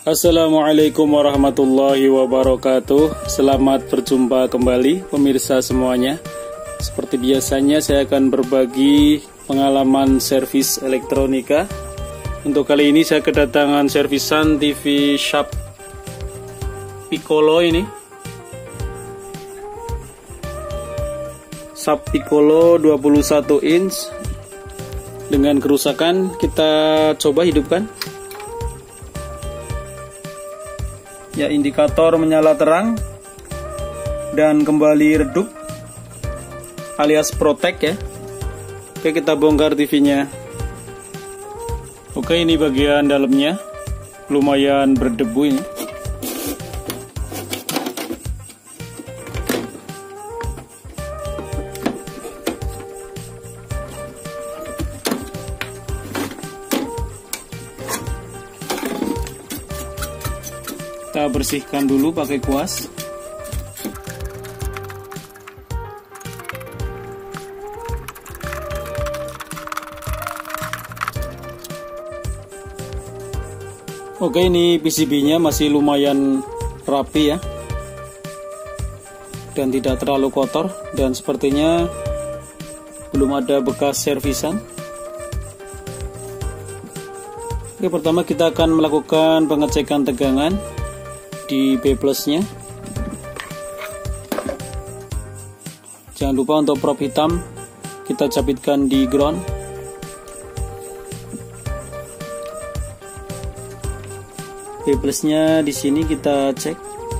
Assalamualaikum warahmatullahi wabarakatuh. Selamat berjumpa kembali pemirsa semuanya. Seperti biasanya saya akan berbagi pengalaman servis elektronika. Untuk kali ini saya kedatangan servisan TV Sharp Piccolo ini. Sharp Piccolo 21 inch dengan kerusakan. Kita coba hidupkan. Ya, indikator menyala terang dan kembali redup alias protect ya. Oke, kita bongkar TV-nya. Oke, ini bagian dalamnya lumayan berdebu ini. Kita bersihkan dulu pakai kuas. Oke, ini PCB-nya masih lumayan rapi ya, dan tidak terlalu kotor, dan sepertinya belum ada bekas servisan. Oke, pertama kita akan melakukan pengecekan tegangan di B plusnya. Jangan lupa untuk prop hitam kita capitkan di ground. B plusnya di sini kita cek.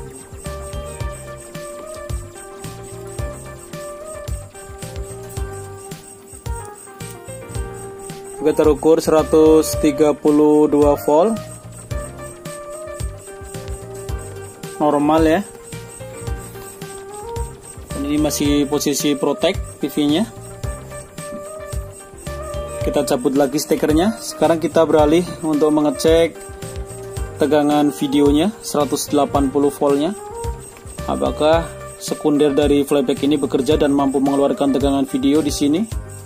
Oke, terukur 132 volt. Normal ya. Dan ini masih posisi protect PV-nya. Kita cabut lagi stekernya. Sekarang kita beralih untuk mengecek tegangan videonya 180 voltnya. Apakah sekunder dari playback ini bekerja dan mampu mengeluarkan tegangan video di sini?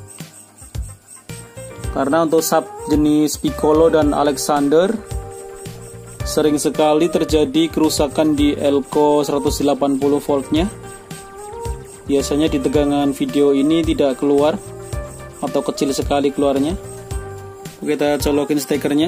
Karena untuk sub jenis Piccolo dan Alexander sering sekali terjadi kerusakan di elko 180 voltnya. Biasanya di tegangan video ini tidak keluar atau kecil sekali keluarnya. Kita colokin stekernya.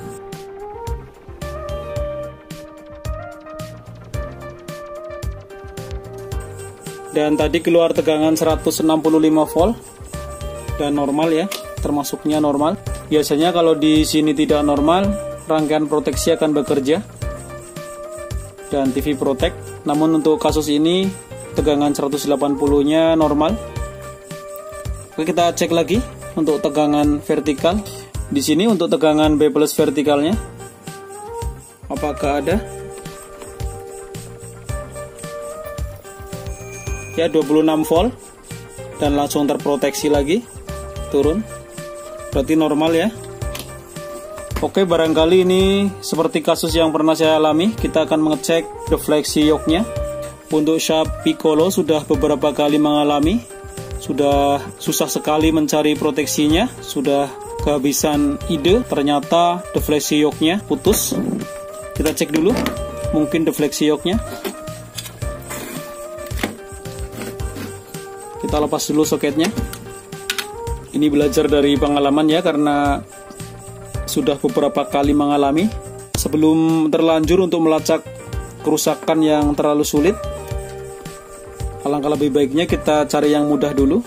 Dan tadi keluar tegangan 165 volt dan normal ya, termasuknya normal. Biasanya kalau di sini tidak normal, rangkaian proteksi akan bekerja dan TV protect. Namun untuk kasus ini tegangan 180-nya normal. Oke, kita cek lagi untuk tegangan vertikal. Di sini untuk tegangan B plus vertikalnya, apakah ada? Ya, 26 volt dan langsung terproteksi lagi, turun. Berarti normal ya. Oke, barangkali ini seperti kasus yang pernah saya alami. Kita akan mengecek defleksi yoke-nya. Untuk Sharp Piccolo sudah beberapa kali mengalami, sudah susah sekali mencari proteksinya, sudah kehabisan ide, ternyata defleksi yoke-nya putus. Kita cek dulu, mungkin defleksi yoke-nya. Kita lepas dulu soketnya. Ini belajar dari pengalaman ya, karena sudah beberapa kali mengalami. Sebelum terlanjur untuk melacak kerusakan yang terlalu sulit, alangkah lebih baiknya kita cari yang mudah dulu.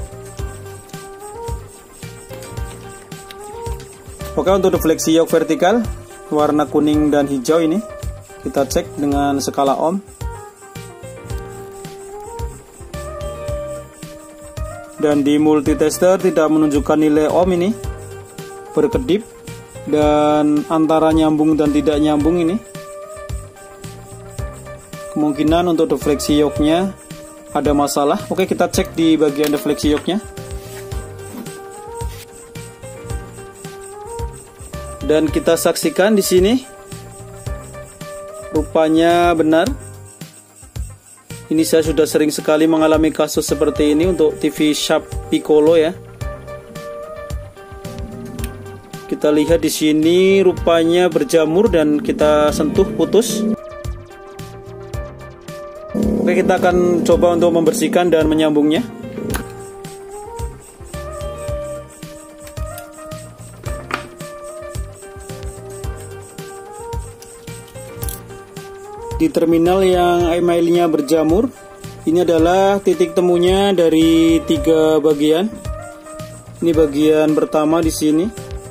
Oke, untuk defleksi yoke vertikal warna kuning dan hijau ini kita cek dengan skala ohm. Dan di multitester tidak menunjukkan nilai ohm ini, berkedip, dan antara nyambung dan tidak nyambung ini. Kemungkinan untuk defleksi yoke-nya ada masalah. Oke, kita cek di bagian defleksi yoke-nya. Dan kita saksikan di sini, rupanya benar. Ini saya sudah sering sekali mengalami kasus seperti ini untuk TV Sharp Piccolo ya. Kita lihat di sini rupanya berjamur dan kita sentuh putus. Oke, kita akan coba untuk membersihkan dan menyambungnya. Di terminal yang emailnya berjamur, ini adalah titik temunya dari 3 bagian. Ini bagian pertama di sini.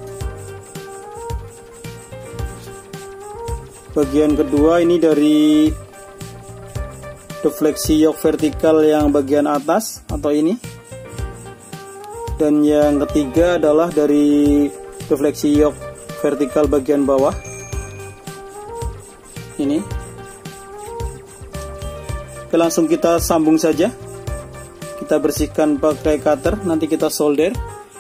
Bagian kedua ini dari defleksi yok vertikal yang bagian atas atau ini. Dan yang ketiga adalah dari defleksi yok vertikal bagian bawah. Ini. Oke, langsung kita sambung saja. Kita bersihkan pakai cutter, nanti kita solder.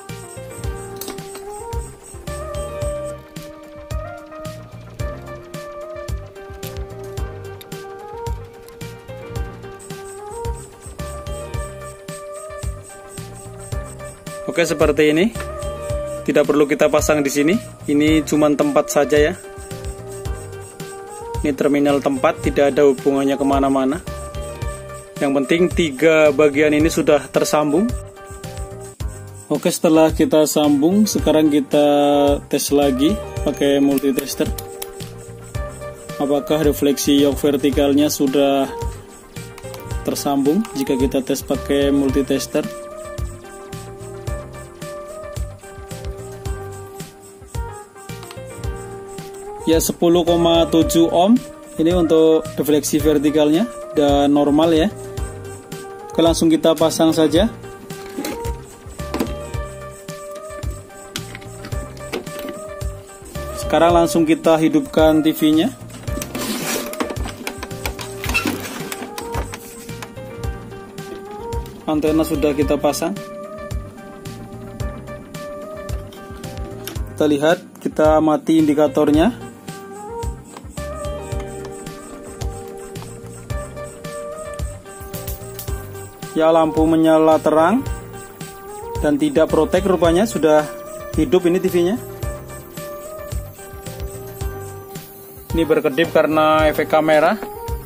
Oke, seperti ini. Tidak perlu kita pasang di sini. Ini cuma tempat saja ya. Ini terminal tempat, tidak ada hubungannya kemana-mana. Yang penting 3 bagian ini sudah tersambung. Oke, setelah kita sambung, sekarang kita tes lagi pakai multitester. Apakah refleksi yok vertikalnya sudah tersambung jika kita tes pakai multitester? Ya, 10,7 ohm ini untuk defleksi vertikalnya dan normal ya. Oke, langsung kita pasang saja. Sekarang langsung kita hidupkan TV-nya. Antena sudah kita pasang. Kita lihat, kita mati indikatornya. Ya, lampu menyala terang dan tidak protek, rupanya sudah hidup ini TV-nya. Ini berkedip karena efek kamera.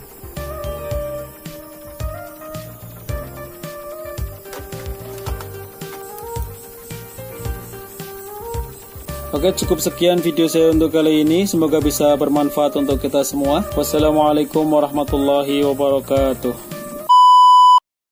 Oke, cukup sekian video saya untuk kali ini. Semoga bisa bermanfaat untuk kita semua. Wassalamualaikum warahmatullahi wabarakatuh.